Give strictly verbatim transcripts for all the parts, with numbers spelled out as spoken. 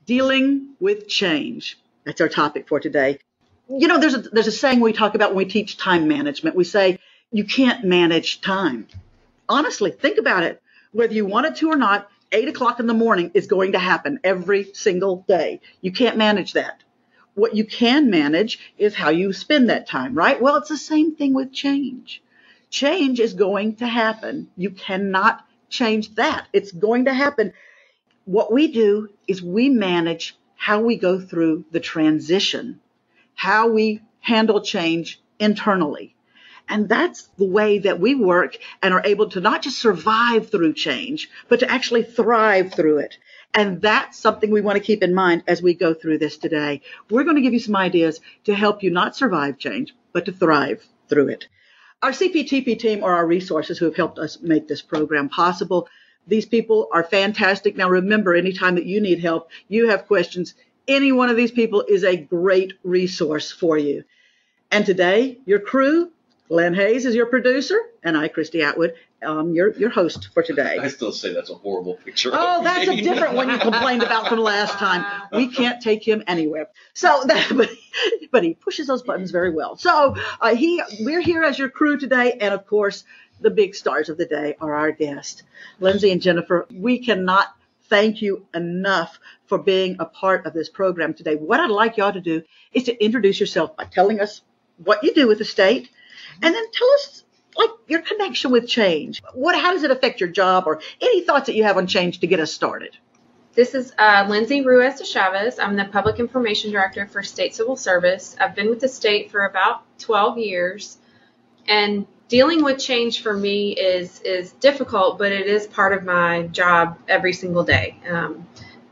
Dealing with change. That's our topic for today. You know, there's a, there's a saying we talk about when we teach time management. We say, you can't manage time. Honestly, think about it. Whether you want it to or not, eight o'clock in the morning is going to happen every single day. You can't manage that. What you can manage is how you spend that time, right? Well, it's the same thing with change. Change is going to happen. You cannot change that. It's going to happen. What we do is we manage how we go through the transition, how we handle change internally. And that's the way that we work and are able to not just survive through change, but to actually thrive through it. And that's something we want to keep in mind as we go through this today. We're going to give you some ideas to help you not survive change, but to thrive through it. Our C P T P team are our resources who have helped us make this program possible. These people are fantastic. Now, remember, anytime that you need help, you have questions, any one of these people is a great resource for you. And today, your crew, Glenn Hayes is your producer, and I, Christy Atwood, um, your your host for today. I still say that's a horrible picture. Oh, that's a different one you complained about from last time. We can't take him anywhere. So, that, but, but he pushes those buttons very well. So uh, he, we're here as your crew today, and of course, the big stars of the day are our guests, Lindsay and Jennifer. We cannot thank you enough for being a part of this program today. What I'd like y'all to do is to introduce yourself by telling us what you do with the state, and then tell us like your connection with change. What, how does it affect your job, or any thoughts that you have on change to get us started? This is uh, Lindsay Ruiz de Chavez. I'm the Public Information Director for State Civil Service. I've been with the state for about twelve years, and dealing with change for me is is difficult, but it is part of my job every single day. Um,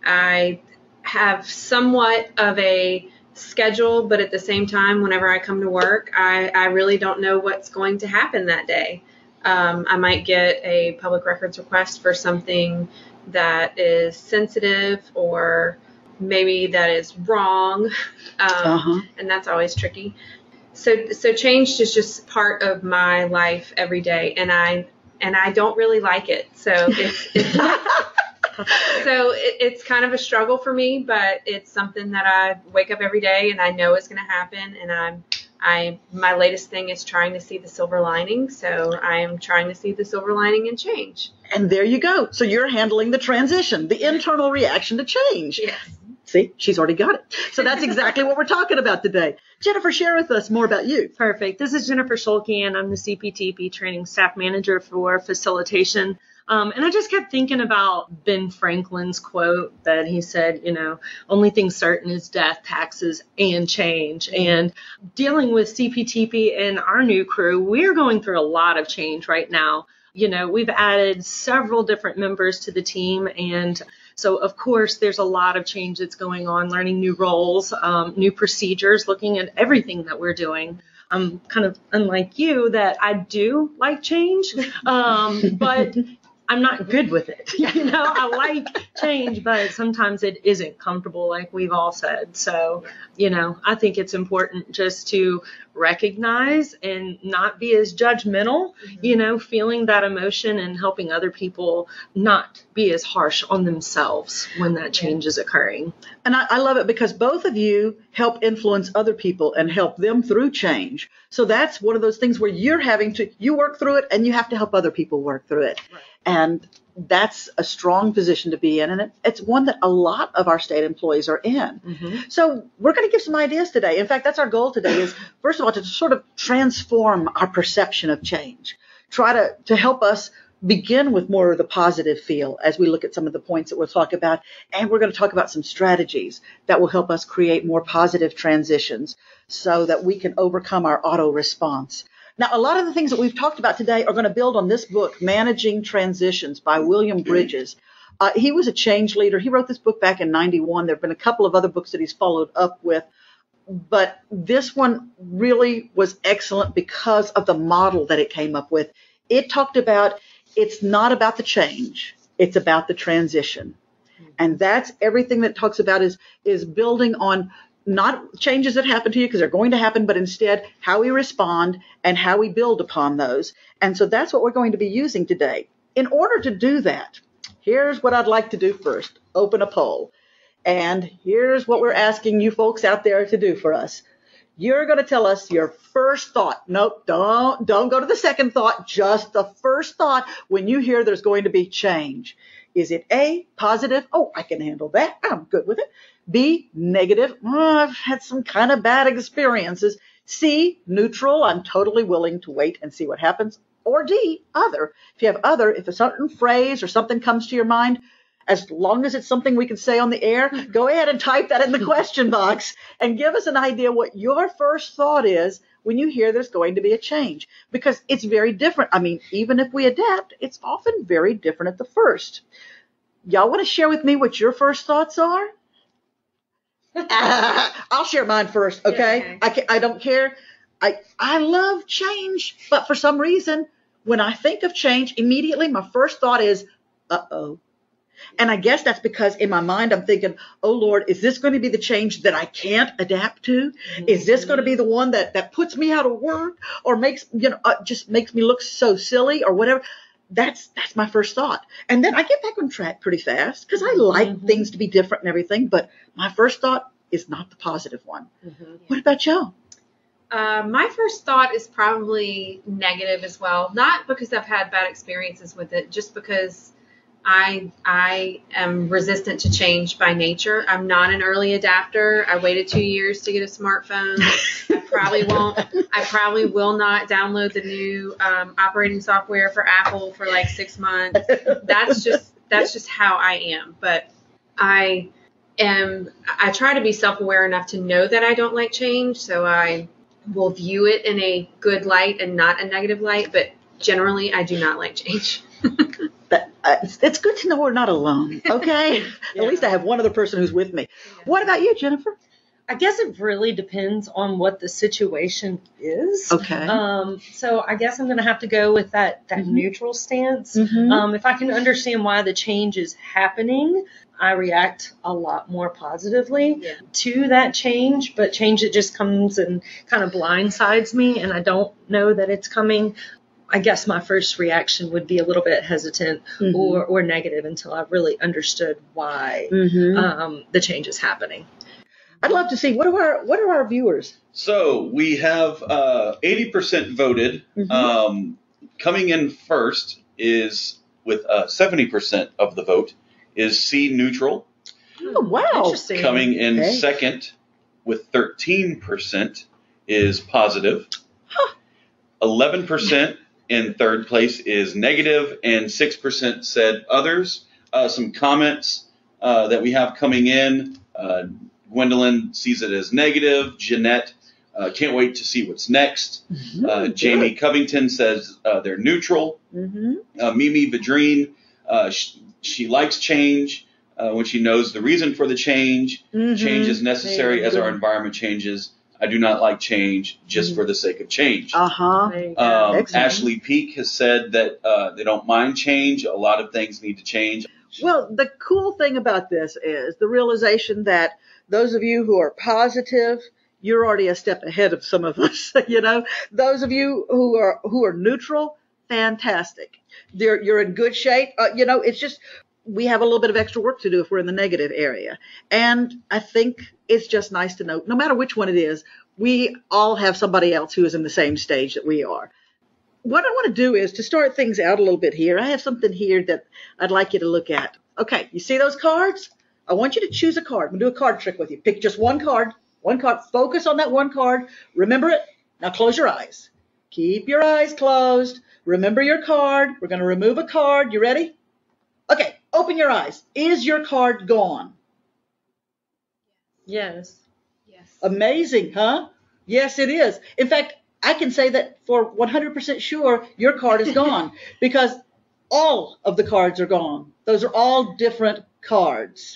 I have somewhat of a schedule, but at the same time, whenever I come to work, I, I really don't know what's going to happen that day. Um, I might get a public records request for something that is sensitive, or maybe that is wrong, um, uh-huh. and that's always tricky. So, so change is just part of my life every day, and I and I don't really like it. So, it's, it's so it, it's kind of a struggle for me, but it's something that I wake up every day and I know is going to happen. And I'm, I my latest thing is trying to see the silver lining. So I am trying to see the silver lining in change. And there you go. So you're handling the transition, the internal reaction to change. Yes. See, she's already got it. So that's exactly what we're talking about today. Jennifer, share with us more about you. Perfect. This is Jennifer Schulke, and I'm the C P T P Training Staff Manager for Facilitation. Um, and I just kept thinking about Ben Franklin's quote that he said, you know, only thing certain is death, taxes, and change. And dealing with C P T P and our new crew, we're going through a lot of change right now. You know, we've added several different members to the team, and so, of course, there's a lot of change that's going on, learning new roles, um, new procedures, looking at everything that we're doing. I'm kind of unlike you that I do like change, um, but I'm not good with it. You know, I like change, but sometimes it isn't comfortable, like we've all said. So, you know, I think it's important just to recognize and not be as judgmental, mm-hmm. you know, feeling that emotion and helping other people not be as harsh on themselves when that change is occurring. And I, I love it because both of you help influence other people and help them through change. So that's one of those things where you're having to, you work through it and you have to help other people work through it. Right. And that's a strong position to be in. And it, it's one that a lot of our state employees are in. Mm-hmm. So we're going to give some ideas today. In fact, that's our goal today is, first of all, to sort of transform our perception of change. Try to, to help us begin with more of the positive feel as we look at some of the points that we'll talk about. And we're going to talk about some strategies that will help us create more positive transitions so that we can overcome our auto response. Now, a lot of the things that we've talked about today are going to build on this book, Managing Transitions by William Bridges. Uh, he was a change leader. He wrote this book back in ninety-one. There have been a couple of other books that he's followed up with. But this one really was excellent because of the model that it came up with. It talked about it's not about the change. It's about the transition. And that's everything that it talks about is, is building on not changes that happen to you because they're going to happen, but instead how we respond and how we build upon those. And so that's what we're going to be using today. In order to do that, here's what I'd like to do first. Open a poll. And here's what we're asking you folks out there to do for us. You're going to tell us your first thought. Nope, don't, don't go to the second thought, just the first thought when you hear there's going to be change. Is it A, positive? Oh, I can handle that. I'm good with it. B, negative. Oh, I've had some kind of bad experiences. C, neutral. I'm totally willing to wait and see what happens. Or D, other. If you have other, if a certain phrase or something comes to your mind, as long as it's something we can say on the air, go ahead and type that in the question box and give us an idea what your first thought is when you hear there's going to be a change. Because it's very different. I mean, even if we adapt, it's often very different at the first. Y'all want to share with me what your first thoughts are? uh, I'll share mine first, okay? Yeah, okay. I, can, I don't care. I, I love change, but for some reason, when I think of change, immediately my first thought is, uh-oh. And I guess that's because in my mind, I'm thinking, oh, Lord, is this going to be the change that I can't adapt to? Mm-hmm. Is this going to be the one that, that puts me out of work or makes, you know, uh, just makes me look so silly or whatever? That's that's my first thought. And then I get back on track pretty fast because I like mm-hmm. things to be different and everything. But my first thought is not the positive one. Mm-hmm. What about y'all? Uh, my first thought is probably negative as well. Not because I've had bad experiences with it, just because I I am resistant to change by nature. I'm not an early adapter. I waited two years to get a smartphone. I probably won't. I probably will not download the new um, operating software for Apple for like six months. That's just that's just how I am. But I am. I try to be self-aware enough to know that I don't like change, so I will view it in a good light and not a negative light. But generally, I do not like change. But uh, it's, it's good to know we're not alone, okay? Yeah. At least I have one other person who's with me. Yeah. What about you, Jennifer? I guess it really depends on what the situation is. Okay. Um, so I guess I'm going to have to go with that, that mm-hmm. neutral stance. Mm-hmm. Um, if I can understand why the change is happening, I react a lot more positively yeah. to that change. But change that just comes and kind of blindsides me, and I don't know that it's coming. I guess my first reaction would be a little bit hesitant mm-hmm. or, or negative until I really understood why mm-hmm. um, the change is happening. I'd love to see, what are our, what are our viewers? So we have uh, eighty percent voted. Mm-hmm. Um, coming in first is with uh, seventy percent of the vote is C, neutral. Oh, wow. Interesting. Coming in okay. second with thirteen percent is positive. Huh. eleven percent in third place is negative, and six percent said others. Uh, some comments uh, that we have coming in. Uh, Gwendolyn sees it as negative. Jeanette uh, can't wait to see what's next. Mm-hmm. Uh, Jamie Covington says uh, they're neutral. Mm-hmm. Uh, Mimi Vidrine, uh, sh- she likes change uh, when she knows the reason for the change. Mm-hmm. Change is necessary as our environment changes. I do not like change just mm-hmm. for the sake of change. Uh-huh. Um, Ashley Peak has said that uh, they don't mind change. A lot of things need to change. Well, the cool thing about this is the realization that those of you who are positive, you're already a step ahead of some of us. You know, those of you who are who are neutral, fantastic. You're, you're in good shape. Uh, you know, it's just we have a little bit of extra work to do if we're in the negative area. And I think it's just nice to know, no matter which one it is, we all have somebody else who is in the same stage that we are. What I want to do is to start things out a little bit here. I have something here that I'd like you to look at. Okay, you see those cards? I want you to choose a card. I'm going to do a card trick with you. Pick just one card, one card. Focus on that one card. Remember it. Now close your eyes. Keep your eyes closed. Remember your card. We're going to remove a card. You ready? Okay, open your eyes. Is your card gone? Yes. Yes. Amazing, huh? Yes, it is. In fact, I can say that for one hundred percent sure your card is gone because all of the cards are gone. Those are all different cards.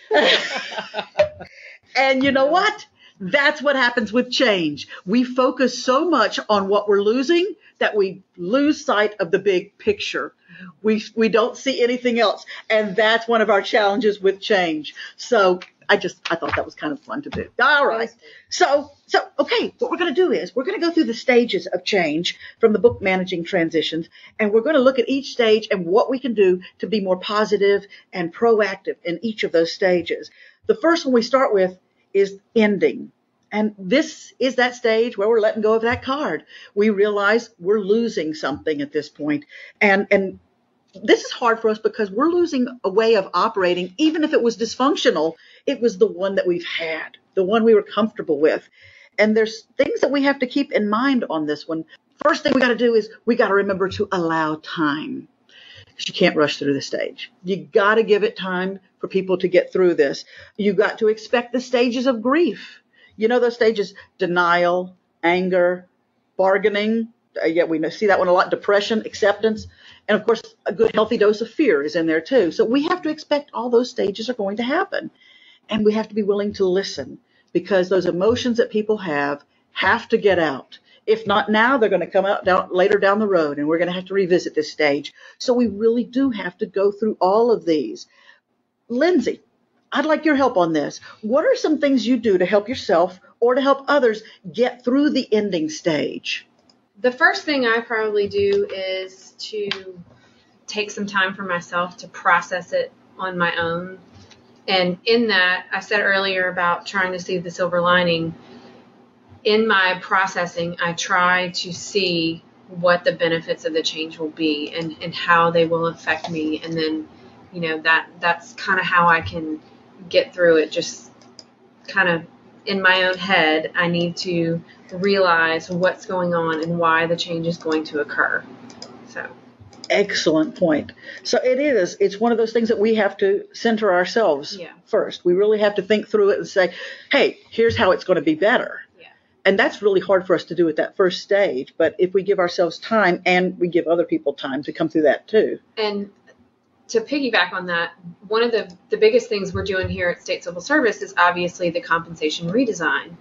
And you know what? That's what happens with change. We focus so much on what we're losing that we lose sight of the big picture. We we don't see anything else. And that's one of our challenges with change. So I just, I thought that was kind of fun to do. All right. So, so, okay, what we're going to do is we're going to go through the stages of change from the book Managing Transitions, and we're going to look at each stage and what we can do to be more positive and proactive in each of those stages. The first one we start with is ending. And this is that stage where we're letting go of that card. We realize we're losing something at this point. And, and this is hard for us because we're losing a way of operating. Even if it was dysfunctional, it was the one that we've had, the one we were comfortable with. And there's things that we have to keep in mind on this one. First thing we got to do is we got to remember to allow time. Because you can't rush through the stage. You got to give it time for people to get through this. You got to expect the stages of grief. You know those stages: denial, anger, bargaining. Uh, yeah, we see that one a lot. Depression, acceptance. And of course, a good healthy dose of fear is in there too. So we have to expect all those stages are going to happen. And we have to be willing to listen, because those emotions that people have have to get out. If not now, they're going to come out down, later down the road, and we're going to have to revisit this stage. So we really do have to go through all of these. Lindsay, I'd like your help on this. What are some things you do to help yourself or to help others get through the ending stage? The first thing I probably do is to take some time for myself to process it on my own. And in that, I said earlier about trying to see the silver lining. In my processing, I try to see what the benefits of the change will be and, and how they will affect me. And then, you know, that that's kind of how I can get through it. Just kind of in my own head, I need to realize what's going on and why the change is going to occur. So. Excellent point. So it is, it's one of those things that we have to center ourselves yeah. first. We really have to think through it and say, hey, here's how it's going to be better. Yeah. And that's really hard for us to do at that first stage. But if we give ourselves time, and we give other people time to come through that too. And to piggyback on that, one of the, the biggest things we're doing here at State Civil Service is obviously the compensation redesign.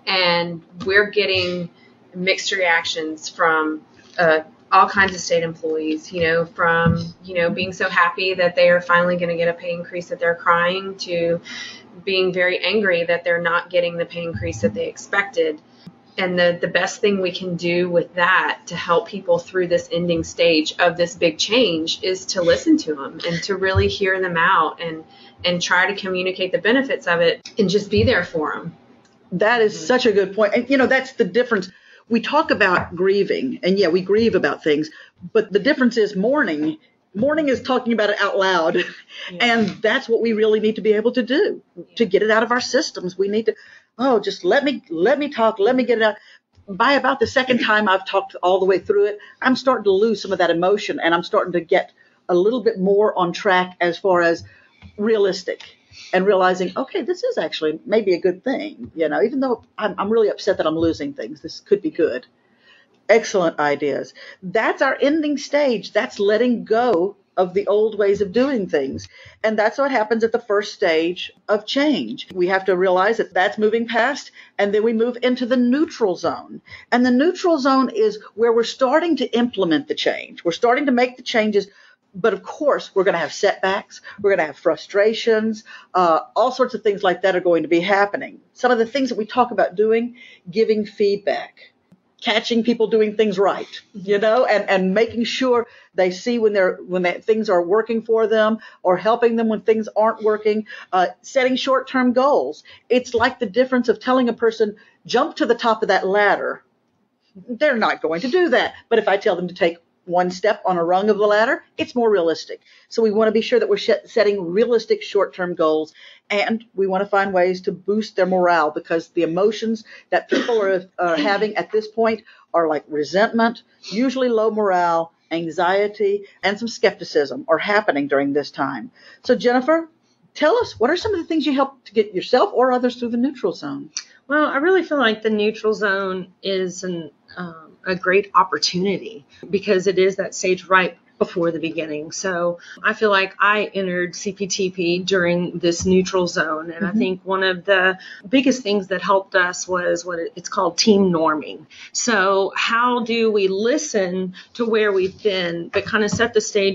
And we're getting mixed reactions from uh, all kinds of state employees, you know, from, you know, being so happy that they are finally going to get a pay increase that they're crying, to being very angry that they're not getting the pay increase that they expected. And the, the best thing we can do with that to help people through this ending stage of this big change is to listen to them and to really hear them out and, and try to communicate the benefits of it and just be there for them. That is mm-hmm. such a good point. And, you know, that's the difference. We talk about grieving, and yeah, we grieve about things, but the difference is mourning. Mourning is talking about it out loud, yeah. And that's what we really need to be able to do, yeah. to get it out of our systems. We need to, oh, just let me, let me talk, let me get it out. By about the second time I've talked all the way through it, I'm starting to lose some of that emotion, and I'm starting to get a little bit more on track as far as realistic. And realizing, okay, this is actually maybe a good thing, you know, even though I'm, I'm really upset that I'm losing things, this could be good. Excellent ideas. That's our ending stage. That's letting go of the old ways of doing things. And that's what happens at the first stage of change. We have to realize that that's moving past, and then we move into the neutral zone. And the neutral zone is where we're starting to implement the change. We're starting to make the changes. But of course, we're going to have setbacks. We're going to have frustrations. Uh, all sorts of things like that are going to be happening. Some of the things that we talk about doing, giving feedback, catching people doing things right, you know, and, and making sure they see when they're when they, things are working for them, or helping them when things aren't working. Uh, setting short-term goals. It's like the difference of telling a person, jump to the top of that ladder. They're not going to do that. But if I tell them to take one step on a rung of the ladder, it's more realistic. So we want to be sure that we're setting realistic short-term goals, and we want to find ways to boost their morale, because the emotions that people are, are having at this point are like resentment, usually low morale, anxiety, and some skepticism are happening during this time. So Jennifer, tell us, what are some of the things you help to get yourself or others through the neutral zone? Well, I really feel like the neutral zone is an um, a great opportunity, because it is that stage right before the beginning. So I feel like I entered C P T P during this neutral zone. And mm-hmm. I think one of the biggest things that helped us was what it's called team norming. So how do we listen to where we've been, but kind of set the stage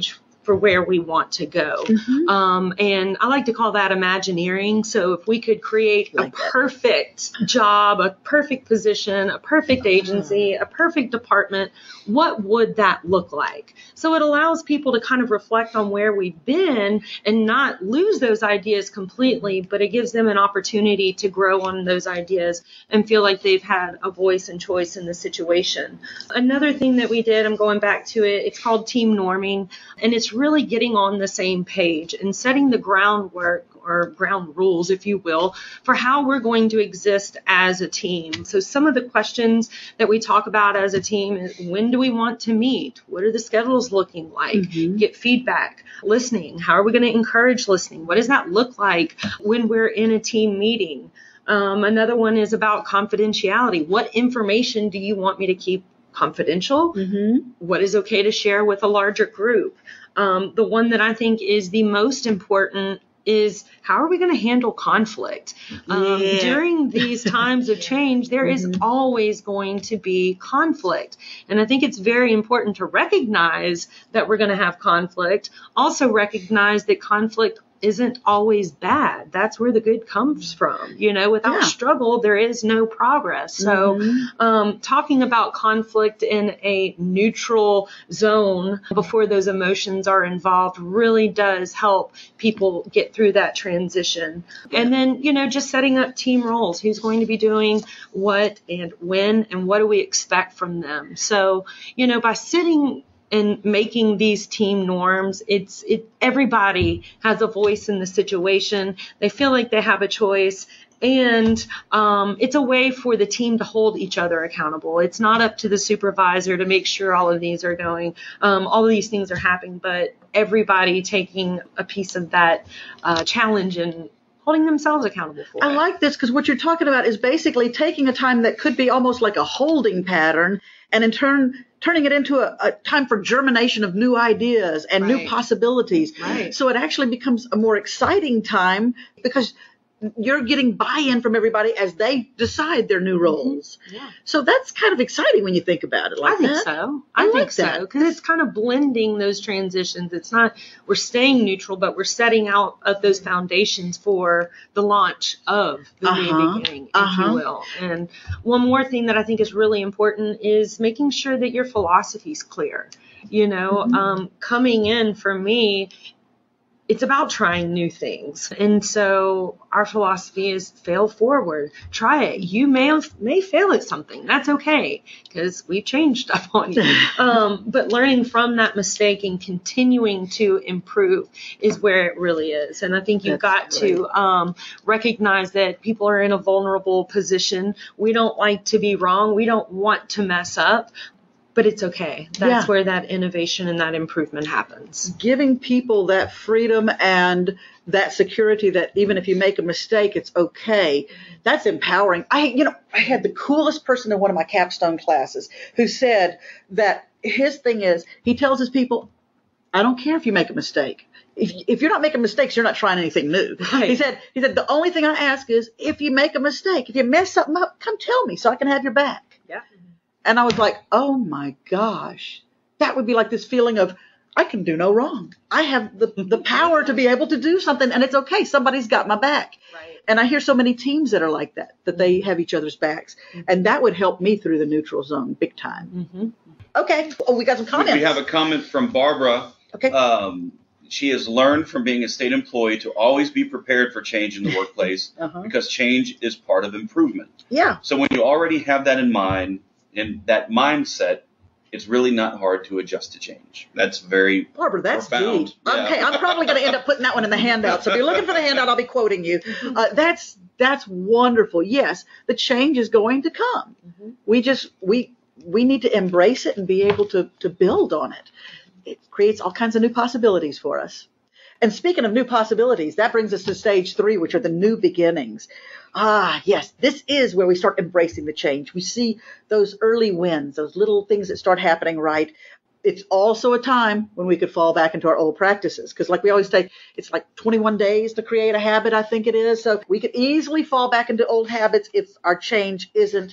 for where we want to go. Mhm. Um, and I like to call that Imagineering. So if we could create Like a that. perfect job, a perfect position, a perfect agency, a perfect department, what would that look like? So it allows people to kind of reflect on where we've been and not lose those ideas completely, but it gives them an opportunity to grow on those ideas and feel like they've had a voice and choice in the situation. Another thing that we did, I'm going back to it, it's called team norming, and it's really getting on the same page and setting the groundwork or ground rules, if you will, for how we're going to exist as a team. So some of the questions that we talk about as a team is, when do we want to meet? What are the schedules looking like? Mhm. Get feedback. Listening. How are we going to encourage listening? What does that look like when we're in a team meeting? Um, another one is about confidentiality. What information do you want me to keep confidential? Mhm. What is okay to share with a larger group? Um, the one that I think is the most important is how are we going to handle conflict? Um, Yeah. During these times of change, there is Mhm. always going to be conflict. And I think it's very important to recognize that we're going to have conflict. Also recognize that conflict isn't always bad. That's where the good comes from. You know, without Yeah. struggle, there is no progress. So Mhm. um, talking about conflict in a neutral zone before those emotions are involved really does help people get through that transition. And then, you know, just setting up team roles. Who's going to be doing what and when, and what do we expect from them? So, you know, by sitting and making these team norms, it's it everybody has a voice in the situation. They feel like they have a choice, and um, it's a way for the team to hold each other accountable. It's not up to the supervisor to make sure all of these are going, um, all of these things are happening, but everybody taking a piece of that uh, challenge and holding themselves accountable for I it. like this because what you're talking about is basically taking a time that could be almost like a holding pattern and in turn turning it into a, a time for germination of new ideas and Right. new possibilities. Right. So it actually becomes a more exciting time because you're getting buy-in from everybody as they decide their new roles. Yeah. So that's kind of exciting when you think about it like I think that. so. I I, like think that. so because it's kind of blending those transitions. It's not we're staying neutral, but we're setting out of those foundations for the launch of the Uh-huh. new beginning, if Uh-huh. you will. And one more thing that I think is really important is making sure that your philosophy is clear. You know, Mhm. um, coming in for me, it's about trying new things. And so our philosophy is fail forward. Try it. You may may fail at something. That's okay because we've changed stuff on you. Um, but learning from that mistake and continuing to improve is where it really is. And I think you've That's got to um, recognize that people are in a vulnerable position. We don't like to be wrong. We don't want to mess up. But it's okay. That's Yeah. where that innovation and that improvement happens. Giving people that freedom and that security that even if you make a mistake, it's okay. That's empowering. I, you know, I had the coolest person in one of my capstone classes who said that his thing is he tells his people, I don't care if you make a mistake. If, if you're not making mistakes, you're not trying anything new. Right. He said, he said, the only thing I ask is if you make a mistake, if you mess something up, come tell me so I can have your back. Yeah. And I was like, oh my gosh, that would be like this feeling of I can do no wrong. I have the, the power to be able to do something and it's okay. Somebody's got my back. Right. And I hear so many teams that are like that, that they have each other's backs. And that would help me through the neutral zone big time. Mm-hmm. Okay. Oh, we got some We- comments. We have a comment from Barbara. Okay. Um, she has learned from being a state employee to always be prepared for change in the workplace Uh-huh. because change is part of improvement. Yeah. So when you already have that in mind, in that mindset, it's really not hard to adjust to change. That's very Barbara, that's profound. deep. Yeah. Okay, I'm probably going to end up putting that one in the handout. So if you're looking for the handout, I'll be quoting you. Uh, that's that's wonderful. Yes, the change is going to come. Mhm. We just we we need to embrace it and be able to to build on it. It creates all kinds of new possibilities for us. And speaking of new possibilities, that brings us to stage three, which are the new beginnings. Ah, yes, this is where we start embracing the change. We see those early wins, those little things that start happening right. It's also a time when we could fall back into our old practices. Because like we always say, it's like twenty-one days to create a habit, I think it is. So we could easily fall back into old habits if our change isn't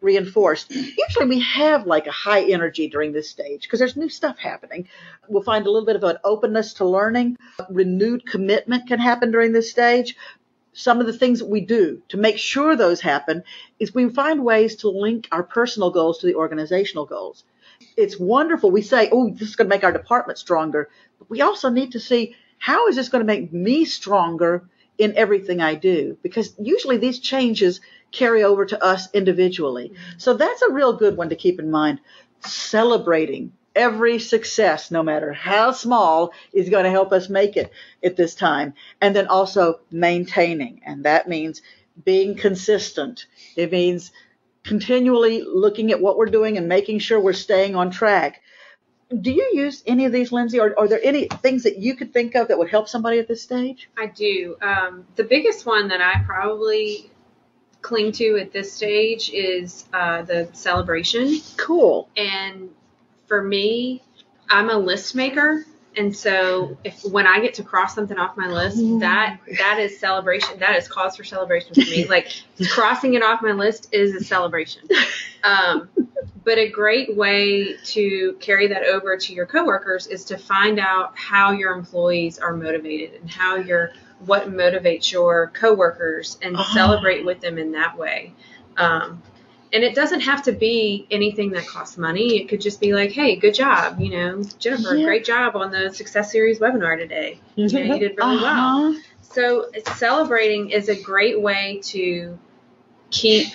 reinforced. Usually we have like a high energy during this stage because there's new stuff happening. We'll find a little bit of an openness to learning. Renewed commitment can happen during this stage. Some of the things that we do to make sure those happen is we find ways to link our personal goals to the organizational goals. It's wonderful. We say, oh, this is going to make our department stronger. But we also need to see, how is this going to make me stronger in everything I do? Because usually these changes carry over to us individually. Mm-hmm. So that's a real good one to keep in mind. Celebrating every success, no matter how small, is going to help us make it at this time. And then also maintaining. And that means being consistent. It means continually looking at what we're doing and making sure we're staying on track. Do you use any of these, Lindsay? Or are there any things that you could think of that would help somebody at this stage? I do. Um, the biggest one that I probably cling to at this stage is uh, the celebration. Cool. And for me, I'm a list maker. And so if when I get to cross something off my list, that that is celebration. That is cause for celebration for me. Like crossing it off my list is a celebration. Um, but a great way to carry that over to your coworkers is to find out how your employees are motivated and how your what motivates your coworkers and oh. celebrate with them in that way. Um, And it doesn't have to be anything that costs money. It could just be like, hey, good job. You know, Jennifer, yeah. great job on the Success Series webinar today. You know, you did really uh-huh. well. So celebrating is a great way to keep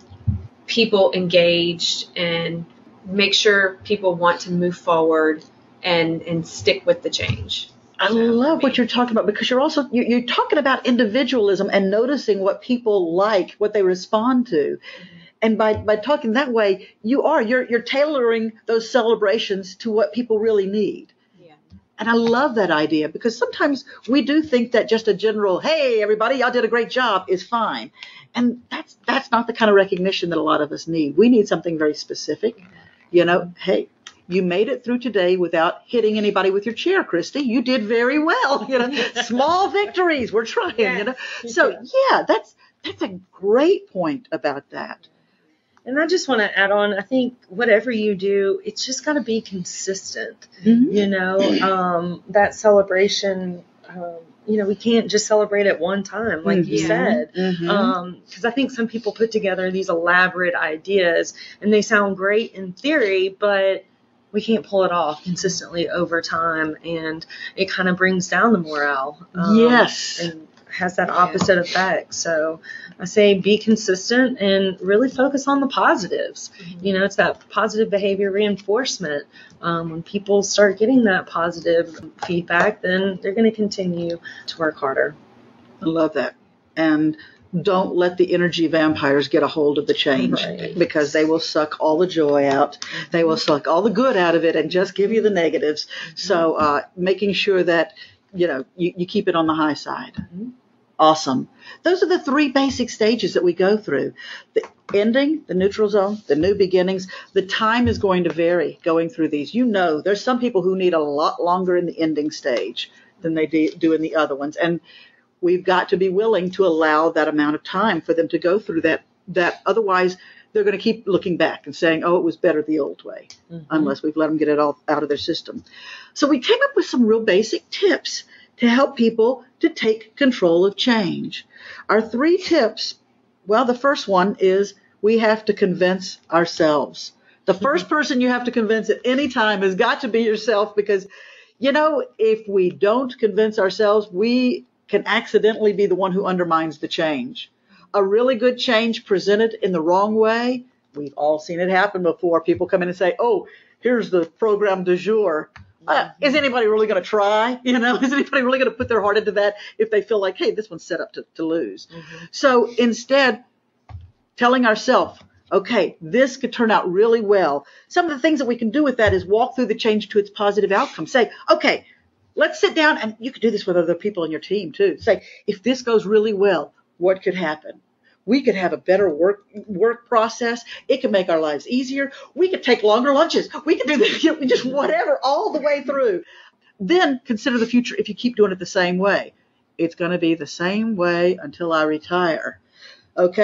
people engaged and make sure people want to move forward and, and stick with the change. I love what you're talking about, because you're also, you're, you're talking about individualism and noticing what people like, what they respond to. Mm-hmm. And by, by talking that way, you are, you're, you're tailoring those celebrations to what people really need. Yeah. And I love that idea, because sometimes we do think that just a general, hey, everybody, y'all did a great job is fine. And that's, that's not the kind of recognition that a lot of us need. We need something very specific. You know, hey, you made it through today without hitting anybody with your chair, Christy. You did very well. You know, small victories. We're trying, yes, you know. So yeah, that's, that's a great point about that. And I just want to add on, I think whatever you do, it's just got to be consistent. Mm-hmm. You know, um, that celebration, um, you know, we can't just celebrate at one time, like mm-hmm. you said. Mm-hmm. Um, 'cause I think some people put together these elaborate ideas and they sound great in theory, but we can't pull it off consistently over time. And it kind of brings down the morale. Um, yes. And has that opposite effect. So I say be consistent and really focus on the positives. Mm-hmm. You know, it's that positive behavior reinforcement. Um, when people start getting that positive feedback, then they're going to continue to work harder. I love that. And don't let the energy vampires get a hold of the change, right, because they will suck all the joy out. They will suck all the good out of it and just give you the negatives. Mm-hmm. So uh, making sure that, you know, you, you keep it on the high side. Mm-hmm. Awesome. Those are the three basic stages that we go through. The ending, the neutral zone, the new beginnings. The time is going to vary going through these. You know, there's some people who need a lot longer in the ending stage than they do in the other ones. And we've got to be willing to allow that amount of time for them to go through that. That otherwise, they're going to keep looking back and saying, oh, it was better the old way, mm-hmm. unless we've let them get it all out of their system. So we came up with some real basic tips to help people to take control of change. Our three tips, well, the first one is we have to convince ourselves. The first person you have to convince at any time has got to be yourself, because, you know, if we don't convince ourselves, we can accidentally be the one who undermines the change. A really good change presented in the wrong way, we've all seen it happen before. People come in and say, oh, here's the program du jour. Uh, is anybody really going to try? You know, is anybody really going to put their heart into that if they feel like, hey, this one's set up to, to lose? Mm-hmm. So instead, telling ourselves, okay, this could turn out really well. Some of the things that we can do with that is walk through the change to its positive outcome. Say, okay, let's sit down, and you could do this with other people on your team too. Say, if this goes really well, what could happen? We could have a better work work process. It could make our lives easier. We could take longer lunches. We could do this, you know, just whatever all the way through. Then consider the future if you keep doing it the same way. It's going to be the same way until I retire. Okay?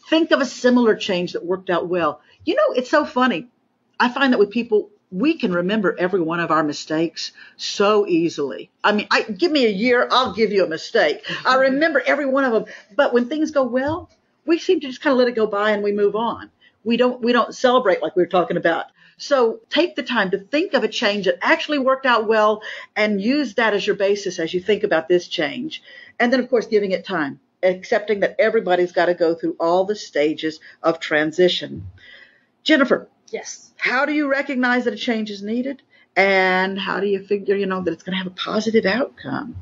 Think of a similar change that worked out well. You know, it's so funny. I find that with people, we can remember every one of our mistakes so easily. I mean, I, give me a year, I'll give you a mistake. I remember every one of them. But when things go well, we seem to just kind of let it go by and we move on. We don't, we don't celebrate like we were talking about. So take the time to think of a change that actually worked out well and use that as your basis as you think about this change. And then, of course, giving it time, accepting that everybody's got to go through all the stages of transition. Jennifer. Yes. How do you recognize that a change is needed? And how do you figure, you know, that it's going to have a positive outcome?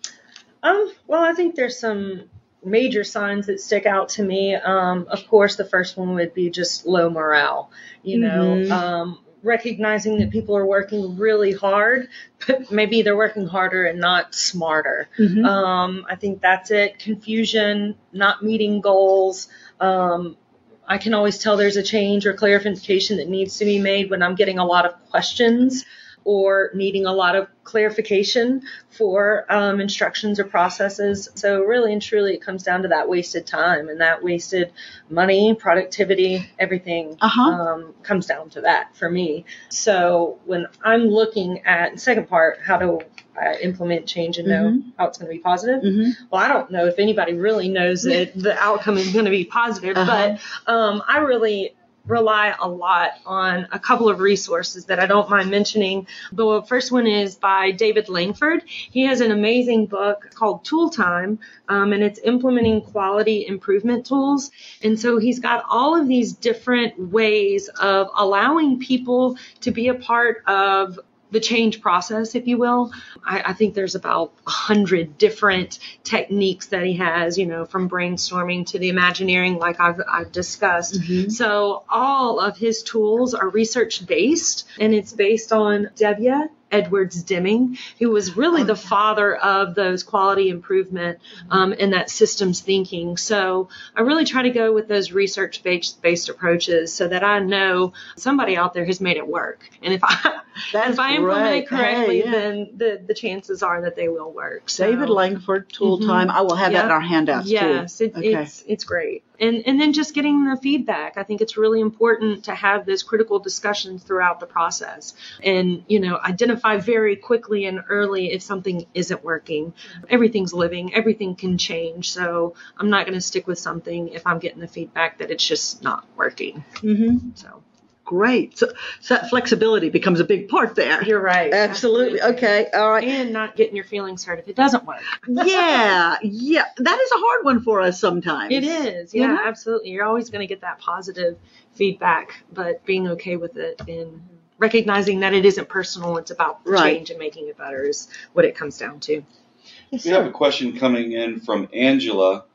Um, well, I think there's some major signs that stick out to me. Um, of course, the first one would be just low morale, you know, Mm-hmm. um, recognizing that people are working really hard, but maybe they're working harder and not smarter. Mm-hmm. Um, I think that's it. Confusion, not meeting goals. Um, I can always tell there's a change or clarification that needs to be made when I'm getting a lot of questions or needing a lot of clarification for um, instructions or processes. So really and truly, it comes down to that wasted time and that wasted money, productivity, everything Uh-huh. um, comes down to that for me. So when I'm looking at the second part, how to uh, implement change and know Mhm. how it's going to be positive. Mm-hmm. Well, I don't know if anybody really knows that the outcome is going to be positive, Uh-huh. but um, I really rely a lot on a couple of resources that I don't mind mentioning. The first one is by David Langford. He has an amazing book called Tool Time, um, and it's implementing quality improvement tools. And so he's got all of these different ways of allowing people to be a part of the change process, if you will. I, I think there's about a hundred different techniques that he has, you know, from brainstorming to the Imagineering, like I've, I've discussed. Mm-hmm. So all of his tools are research based, and it's based on Debye Edwards Deming, who was really the father of those quality improvement um, and that systems thinking. So I really try to go with those research-based based approaches so that I know somebody out there has made it work. And if I That's if I implement great. it correctly, Hey, yeah. then the, the chances are that they will work. So, David Langford, Tool Mhm. Time. I will have that Yeah. in our handouts Yes, too. it, Okay. it's it's great. And and then just getting the feedback. I think it's really important to have those critical discussions throughout the process, and you know, identify very quickly and early if something isn't working. Everything's living, everything can change. So I'm not going to stick with something if I'm getting the feedback that it's just not working. Mm-hmm. So Great. So, so that flexibility becomes a big part there. you're right. Absolutely. Okay. All right. And not getting your feelings hurt if it doesn't work. Yeah. Yeah. That is a hard one for us sometimes. It is. You Yeah, know? absolutely. You're always going to get that positive feedback, but being okay with it and recognizing that it isn't personal, it's about the Right. change and making it better is what it comes down to. Yes, We have sir. a question coming in from Angela.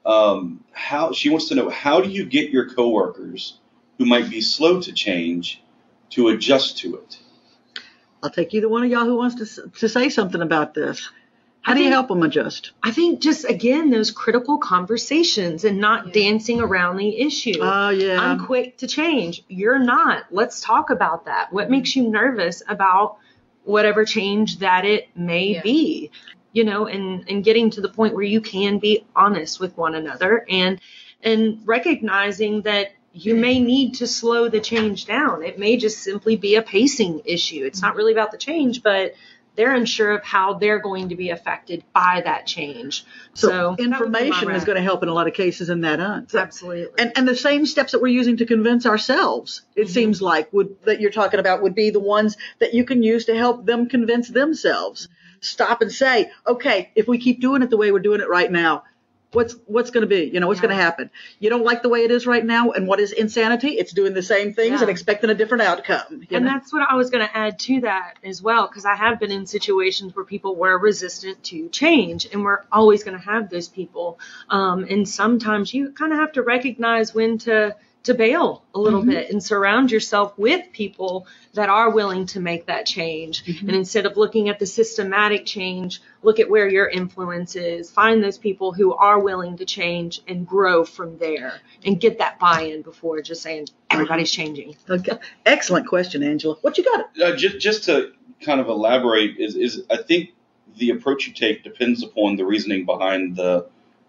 Um, how she wants to know, how do you get your coworkers who might be slow to change to adjust to it? I'll take either one of y'all who wants to s- to say something about this. How I do you think- help them adjust? I think just, again, those critical conversations and not Yeah. dancing around the issue. Oh, yeah. I'm quick to change. You're not. Let's talk about that. What makes you nervous about whatever change that it may Yeah. be? You know, and, and getting to the point where you can be honest with one another and and recognizing that you may need to slow the change down. It may just simply be a pacing issue. It's not really about the change, but they're unsure of how they're going to be affected by that change. So, So, that would be my information is rec. going to help in a lot of cases in that end. So- Absolutely. And, and the same steps that we're using to convince ourselves, it Mhm. seems like, would that you're talking about would be the ones that you can use to help them convince themselves. Stop and say, okay, if we keep doing it the way we're doing it right now, what's what's going to be? You know, what's Yeah. going to happen? You don't like the way it is right now, and what is insanity? It's doing the same things Yeah. and expecting a different outcome. you And know? that's what I was going to add to that as well, because I have been in situations where people were resistant to change, and we're always going to have those people. Um, and sometimes you kind of have to recognize when to to bail a little Mhm. bit and surround yourself with people that are willing to make that change. Mhm. And instead of looking at the systematic change, look at where your influence is. Find those people who are willing to change and grow from there and get that buy-in before just saying everybody's changing. Okay. Excellent question, Angela. What you got? Uh, just, just to kind of elaborate, is, is I think the approach you take depends upon the reasoning behind the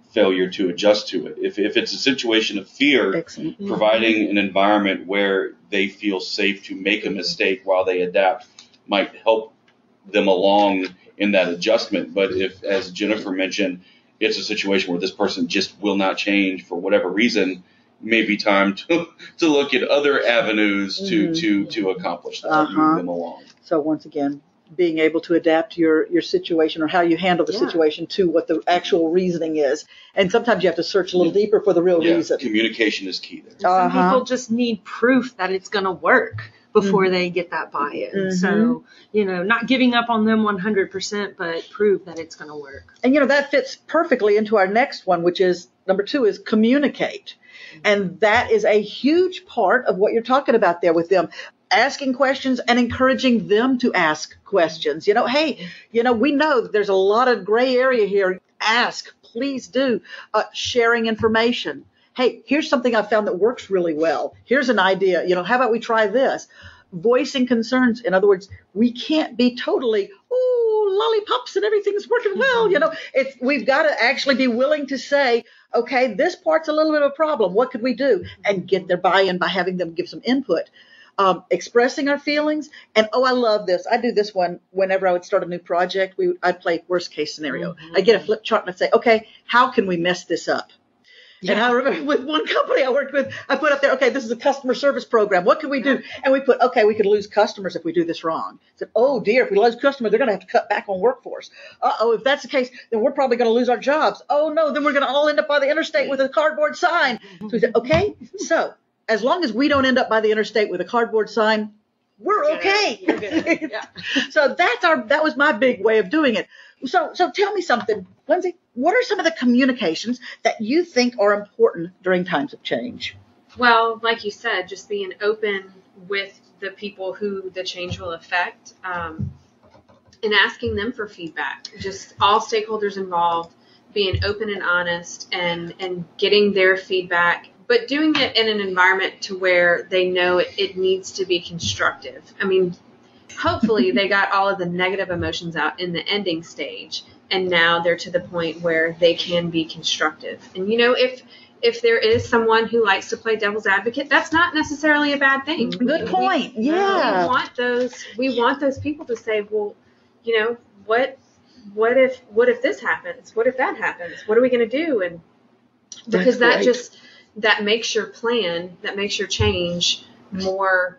failure to adjust to it. If, if it's a situation of fear, Excellent. providing an environment where they feel safe to make a mistake while they adapt might help them along in that adjustment. But if, as Jennifer mentioned, it's a situation where this person just will not change for whatever reason, may be time to to look at other avenues to Mhm. to to accomplish that, Uh-huh. move them along. So once again, being able to adapt your, your situation or how you handle the Yeah. situation to what the actual reasoning is. And sometimes you have to search a little Yeah. deeper for the real Yeah, reason. communication is key there. Some Uh-huh. people just need proof that it's going to work before Mhm. they get that buy-in. Mhm. So, you know, not giving up on them one hundred percent, but prove that it's going to work. And, you know, that fits perfectly into our next one, which is number two is communicate. And that is a huge part of what you're talking about there with them. Asking questions and encouraging them to ask questions. You know, hey, you know, we know that there's a lot of gray area here. Ask, please do. Uh, sharing information. Hey, here's something I found that works really well. Here's an idea. You know, how about we try this? Voicing concerns. In other words, we can't be totally, ooh, lollipops and everything's working well. You know, it's, we've got to actually be willing to say, okay, this part's a little bit of a problem. What could we do? And get their buy-in by having them give some input. Um, expressing our feelings. And, oh, I love this. I do this one whenever I would start a new project. We, I'd play worst case scenario. Mhm. I'd get a flip chart and I'd say, okay, how can we mess this up? Yeah. And I remember with one company I worked with, I put up there, okay, this is a customer service program. What can we do? And we put, okay, we could lose customers if we do this wrong. I said, oh dear, if we lose customers, they're going to have to cut back on workforce. Uh-oh, if that's the case, then we're probably going to lose our jobs. Oh no, then we're going to all end up by the interstate with a cardboard sign. So we said, okay, so as long as we don't end up by the interstate with a cardboard sign, we're okay. You're good. Yeah. So that's our, that was my big way of doing it. So, so tell me something, Lindsay, what are some of the communications that you think are important during times of change? Well, like you said, just being open with the people who the change will affect, um, and asking them for feedback. Just all stakeholders involved, being open and honest, and, and getting their feedback, but doing it in an environment to where they know it, it needs to be constructive. I mean, hopefully they got all of the negative emotions out in the ending stage, and now they're to the point where they can be constructive. And, you know, if if there is someone who likes to play devil's advocate, that's not necessarily a bad thing. Good We- point. We Yeah. want those. We want those people to say, well, you know, what, what if, what if this happens? What if that happens? What are we going to do? And because That's that great. just that makes your plan, that makes your change more.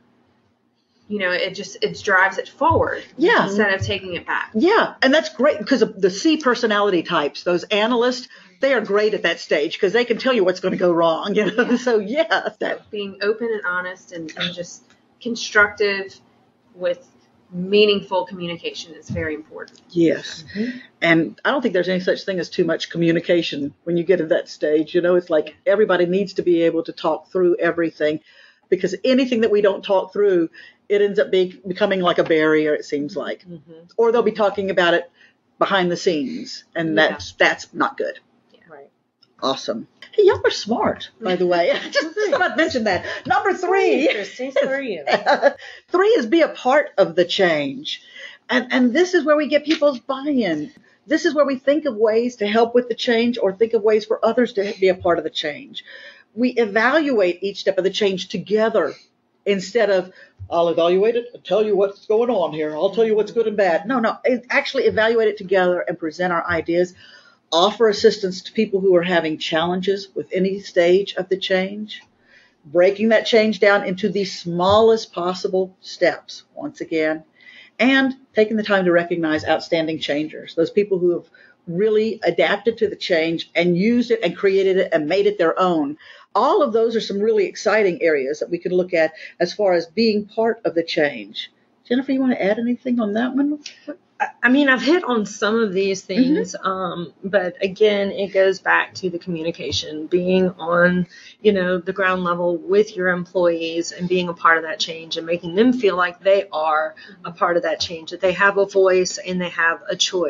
You know, it just it drives it forward. Yeah. Instead of taking it back. Yeah, and that's great because of the C personality types, those analysts, they are great at that stage because they can tell you what's going to go wrong. You know, Yeah. so yeah, So that, being open and honest and, and just constructive with meaningful communication is very important. yes. And I don't think there's any such thing as too much communication when you get to that stage. You know, it's like everybody needs to be able to talk through everything because anything that we don't talk through, it ends up being becoming like a barrier, it seems like. Mm-hmm. Or they'll be talking about it behind the scenes, and Yeah. that's that's not good. Right. Awesome. Hey, y'all are smart, by the way. just, just thought I'd mention that. Number three. Christy, so are you? Three is be a part of the change. And, and this is where we get people's buy-in. This is where we think of ways to help with the change or think of ways for others to be a part of the change. We evaluate each step of the change together instead of, I'll evaluate it and tell you what's going on here. I'll tell you what's good and bad. No, no. Actually evaluate it together and present our ideas. Offer assistance to people who are having challenges with any stage of the change. Breaking that change down into the smallest possible steps, once again. And taking the time to recognize outstanding changers, those people who have really adapted to the change and used it and created it and made it their own. All of those are some really exciting areas that we can look at as far as being part of the change. Jennifer, you want to add anything on that one? I mean, I've hit on some of these things, um, but again, it goes back to the communication, being on, you know, the ground level with your employees and being a part of that change and making them feel like they are a part of that change, that they have a voice and they have a choice.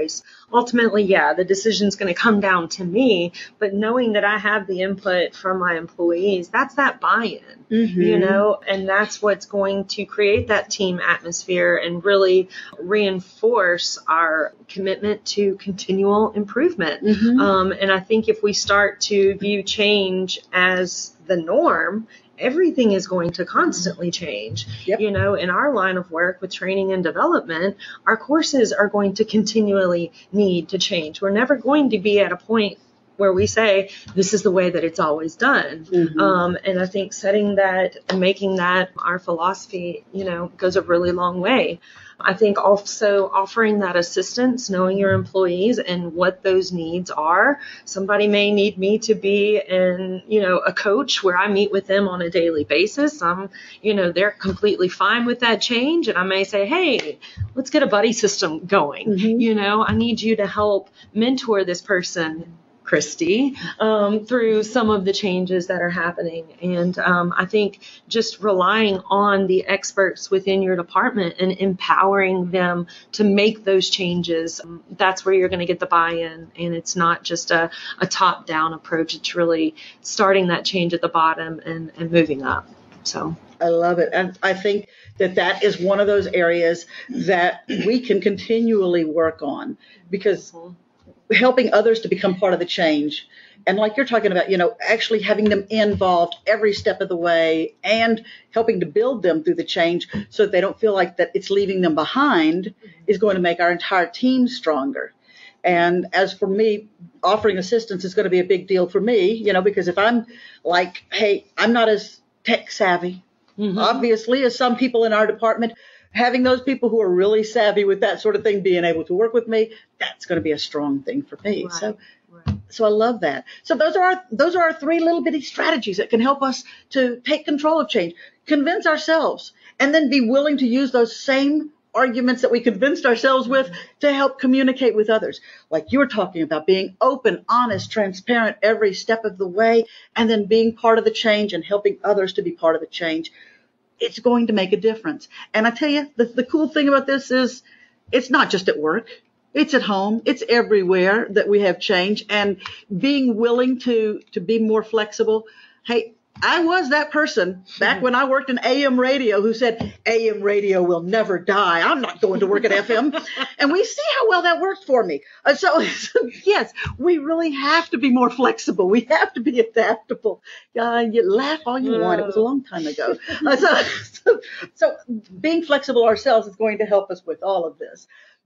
ultimately, yeah, the decision's going to come down to me, but knowing that I have the input from my employees, that's that buy-in, Mm-hmm. you know, and that's what's going to create that team atmosphere and really reinforce our commitment to continual improvement. Mm-hmm. Um, and I think if we start to view change as the norm, everything is going to constantly change. Yep. You know, in our line of work with training and development, our courses are going to continually need to change. We're never going to be at a point where we say, this is the way that it's always done. Mm-hmm. Um, and I think setting that and making that our philosophy, you know, goes a really long way. I think also offering that assistance, knowing your employees and what those needs are. Somebody may need me to be in, you know, a coach where I meet with them on a daily basis. I'm, you know, they're completely fine with that change. And I may say, hey, let's get a buddy system going. Mm-hmm. You know, I need you to help mentor this person, Christy, um, through some of the changes that are happening. And um, I think just relying on the experts within your department and empowering them to make those changes, um, that's where you're going to get the buy-in. And it's not just a, a top-down approach. It's really starting that change at the bottom and, and moving up. So I love it. And I think that that is one of those areas that we can continually work on, because helping others to become part of the change. And like you're talking about, you know, actually having them involved every step of the way and helping to build them through the change so that they don't feel like that it's leaving them behind is going to make our entire team stronger. And as for me, offering assistance is going to be a big deal for me, you know, because if I'm like, hey, I'm not as tech savvy, mm-hmm. obviously, as some people in our department, having those people who are really savvy with that sort of thing being able to work with me, that's going to be a strong thing for me. Right, so, right. so I love that. So those are our, those are our three little bitty strategies that can help us to take control of change, convince ourselves, and then be willing to use those same arguments that we convinced ourselves with to help communicate with others. Like you were talking about, being open, honest, transparent every step of the way, and then being part of the change and helping others to be part of the change. It's going to make a difference. And I tell you, the, the cool thing about this is it's not just at work. It's at home. It's everywhere that we have change, and being willing to, to be more flexible. Hey, I was that person back when I worked in A M radio who said, A M radio will never die. I'm not going to work at F M. And we see how well that worked for me. Uh, so, so, yes, we really have to be more flexible. We have to be adaptable. Uh, you laugh all you want. It was a long time ago. Uh, so, so, so being flexible ourselves is going to help us with all of this.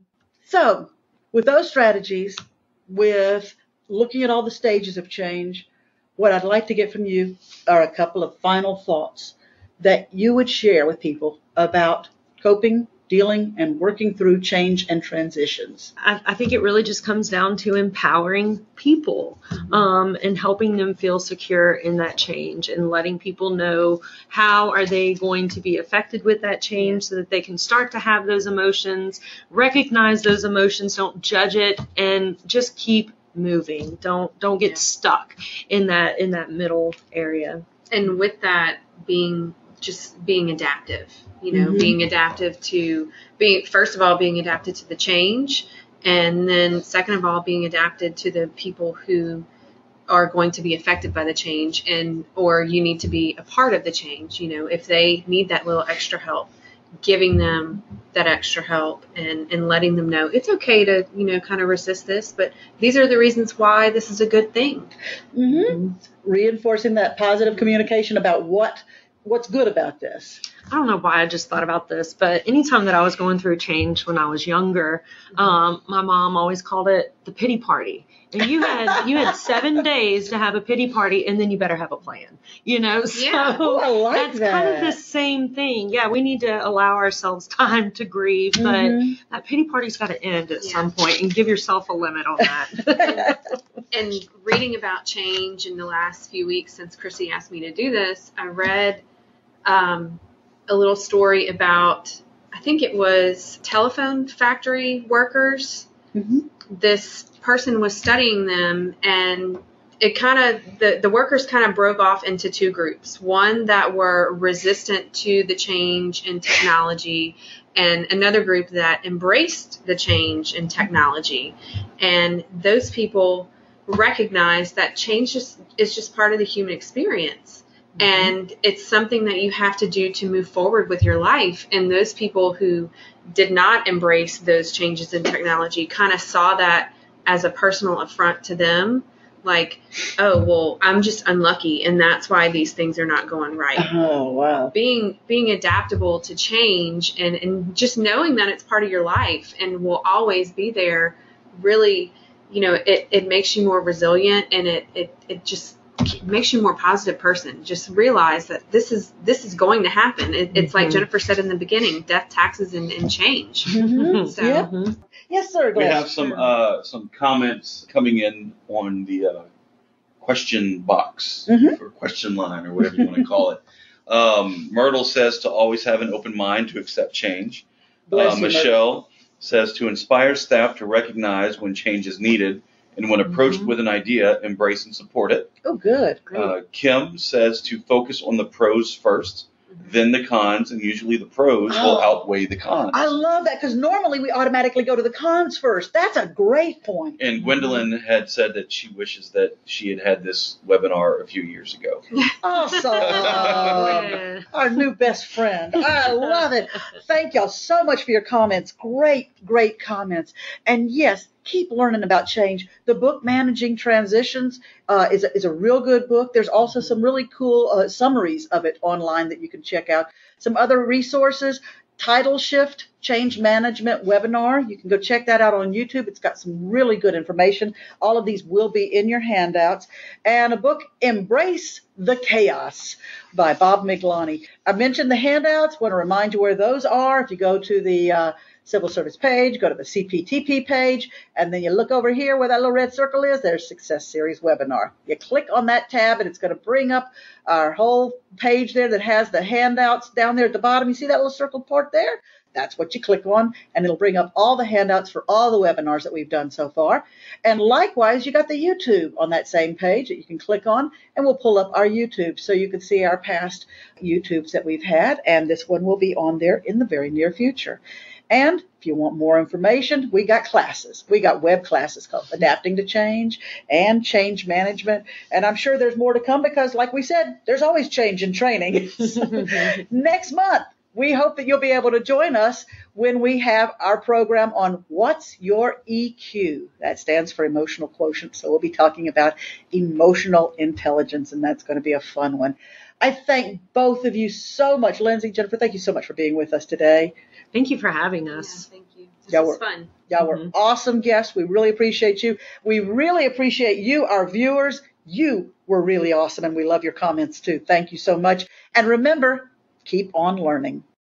So with those strategies, with looking at all the stages of change, what I'd like to get from you are a couple of final thoughts that you would share with people about coping, dealing, and working through change and transitions. I, I think it really just comes down to empowering people, um, and helping them feel secure in that change, and letting people know how are they going to be affected with that change so that they can start to have those emotions, recognize those emotions, don't judge it, and just keep moving. Don't don't get yeah. stuck in that in that middle area. And with that, being just being adaptive, you know, mm-hmm. being adaptive to being, first of all, being adapted to the change, and then second of all, being adapted to the people who are going to be affected by the change, and or you need to be a part of the change. You know, if they need that little extra help, giving them that extra help, and, and letting them know it's okay to, you know, kind of resist this, but these are the reasons why this is a good thing. Mm-hmm. Mm-hmm. Reinforcing that positive communication about what what's good about this. I don't know why I just thought about this, but anytime that I was going through change when I was younger, um, my mom always called it the pity party. And you had you had seven days to have a pity party, and then you better have a plan. You know, so yeah. Ooh, I like that's that. kind of the same thing. Yeah, we need to allow ourselves time to grieve, but mm-hmm. that pity party's got to end at yeah. some point, and give yourself a limit on that. And reading about change in the last few weeks since Chrissy asked me to do this, I read um, a little story about, I think it was telephone factory workers. Mm-hmm. This person was studying them, and it kind of, the, the workers kind of broke off into two groups. One that were resistant to the change in technology, and another group that embraced the change in technology. And those people recognized that change is, is just part of the human experience. Mm-hmm. And it's something that you have to do to move forward with your life. And those people who did not embrace those changes in technology kind of saw that as a personal affront to them. Like, oh, well, I'm just unlucky, and that's why these things are not going right. Oh, wow. Being being adaptable to change and, and just knowing that it's part of your life and will always be there, really, you know, it, it makes you more resilient, and it, it, it just makes you a more positive person. Just realize that this is this is going to happen. It, it's mm-hmm. like Jennifer said in the beginning, death, taxes, and, and change. Mm-hmm. So, yeah. Mm-hmm. Yes, sir. We have some uh, some comments coming in on the uh, question box mm-hmm. or question line or whatever you want to call it. Um, Myrtle says to always have an open mind to accept change. Uh, you, Michelle Myrtle. says to inspire staff to recognize when change is needed and when approached mm-hmm. with an idea, embrace and support it. Oh, good. Uh, Kim says to focus on the pros first, then the cons, and usually the pros Oh, will outweigh the cons. I love that, because normally we automatically go to the cons first. That's a great point. And Gwendolyn had said that she wishes that she had had this webinar a few years ago. Awesome. Yeah. Our new best friend. I love it. Thank y'all so much for your comments. Great, great comments. And yes, keep learning about change. The book Managing Transitions uh, is, a, is a real good book. There's also some really cool uh, summaries of it online that you can check out. Some other resources. Title Shift Change Management Webinar. You can go check that out on YouTube. It's got some really good information. All of these will be in your handouts. And a book, Embrace the Chaos by Bob Miglani. I mentioned the handouts. Want to remind you where those are. If you go to the uh, Civil Service page, go to the C P T P page, and then you look over here where that little red circle is, there's Success Series Webinar. You click on that tab, and it's going to bring up our whole page there that has the handouts down there at the bottom. You see that little circled part there? That's what you click on, and it'll bring up all the handouts for all the webinars that we've done so far. And likewise, you got the YouTube on that same page that you can click on, and we'll pull up our YouTube so you can see our past YouTubes that we've had, and this one will be on there in the very near future. And if you want more information, we got classes. We got web classes called Adapting to Change and Change Management. And I'm sure there's more to come because, like we said, there's always change in training. Next month, we hope that you'll be able to join us when we have our program on What's Your E Q? That stands for Emotional Quotient. So we'll be talking about emotional intelligence, and that's going to be a fun one. I thank both of you so much. Lindsay, Jennifer, thank you so much for being with us today. Thank you for having us. Yeah, thank you. This Y'all was were, fun. Y'all Mm-hmm. were awesome guests. We really appreciate you. We really appreciate you, our viewers. You were really awesome, and we love your comments too. Thank you so much. And remember, keep on learning.